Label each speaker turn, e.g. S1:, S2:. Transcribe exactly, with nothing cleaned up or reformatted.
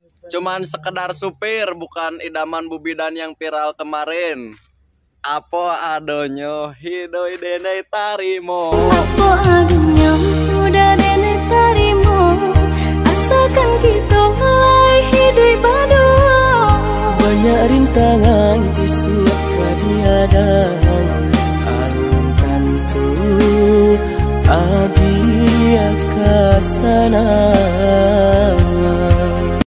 S1: Cuman sekedar supir, bukan idaman bubidan yang viral kemarin. Apo adonyo hidoi dene tarimo.
S2: Apo adonyo udah dene tarimo. Asalkan kita mulai hidup badu.
S3: Banyak rintangan isu kadiadang. Alun tentu adi akasana.